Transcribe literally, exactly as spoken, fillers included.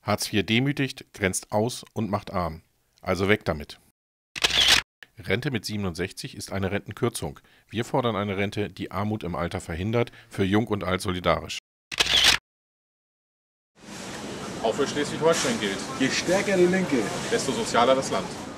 Hartz vier demütigt, grenzt aus und macht arm. Also weg damit. Rente mit siebenundsechzig ist eine Rentenkürzung. Wir fordern eine Rente, die Armut im Alter verhindert, für Jung und Alt solidarisch. Auch für Schleswig-Holstein gilt: Je stärker die Linke, desto sozialer das Land.